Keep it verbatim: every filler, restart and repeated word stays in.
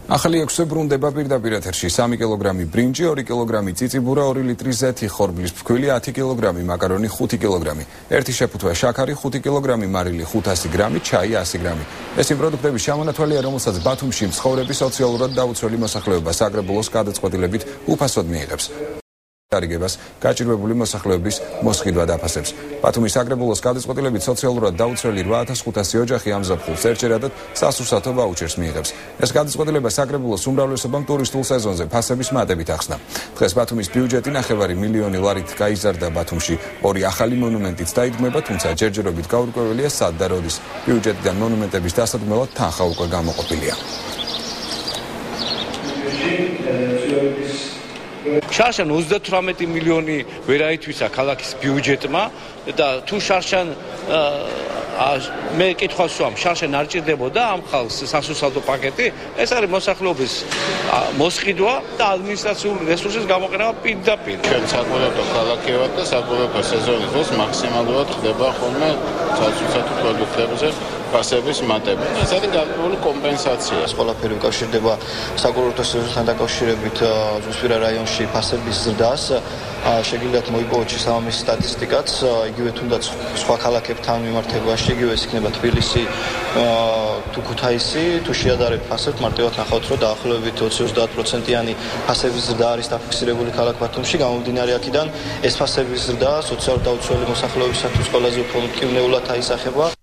ახალი ექვსზე ბრუნდება პირდაპირ ეთერში სამი კილოგრამი ბრინჯი, ორი კილოგრამი წიწიბურა, ორი ლიტრი ზეთი, ხორბლის ფქვილი, ათი კილოგრამი მაკარონი, ხუთი კილოგრამი, ერთი შეფუთვა შაქარი, ხუთი კილოგრამი მარილი, ხუთასი გრამი, ჩაი, ასი გრამი. ეს იმ პროდუქტების ჩამონათვალია, რომელსაც ბათუმში მცხოვრები სოციალურად დაუცველი მოსახლეობა საგრებულოს გადაწყვეტილებით უფასოდ მიიღებს. გარიგებას გაჭირვებული მოსახლეობის მოსყიდვა დაფასებს. ბათუმის საგრებულოს გადაწყვეტილებით სოციალურად დაუცველი რვა ათას ხუთასი ოჯახი ამზაფხულს ერთჯერადად სასურსათო ვაუჩერს მიიღებს. ეს გადაწყვეტილება საგრებულოს უმრავლესობამ ტურისტულ სეზონზე ფასების მატებით ახსნა. დღეს ბათუმის ბიუჯეტი ნახევარი მილიონი ლარით გაიზარდა. ბათუმში ორი ახალი მონუმენტიც დაიდგმება, თუმცა ჯერჯერობით გაურკვეველია სად და როდის. ბიუჯეტიდან მონუმენტების დასადგმელად თანხა უკვე გამოყოფილია. შარშან ოცდათვრამეტი მილიონი ვერ აითვისა ქალაქის ბიუჯეტმა და თუ შარშან მე კითხვას ვსვამ, შარშან არ ჭირდებოდა ამ ხალხს სასურსათო პაკეტი, ეს არის მოსახლეობის მოსყიდვა და ადმინისტრაციული რესურსის გამოყენება პირდაპირ. ჩვენ საკულტო ქალაქი ვართ და საკულტო სეზონის დროს მაქსიმალურად ხდება ხოლმე სასურსათო პროდუქტებზე ფასების მატება. ეს არის გარკვეული კომპენსაცია. ეს ყველაფერი უკავშირდება საკულტო სეზონთან დაკავშირებით ზუსტვირა რაიონში ფასების ზრდას. შეგიძლიათ მოიპოვოთ შესაბამისი სტატისტიკაც, იგივე თუნდაც სხვა ქალაქებთან მიმართებაში, იგივე ეს იქნება თბილისი, თუ ქუთაისი, თუ შეადარებთ ფასებს, მარტივად ნახავთ, რომ დაახლოებით ოცი ოცდაათ პროცენტიანი ფასების ზრდა არის დაფიქსირებული ქალაქ ბათუმში. გამომდინარე აქედან ეს ფასების ზრდა სოციალურად დაუცველი მოსახლეობისათვის ყველაზე უფრო მტკივნეულად აისახება.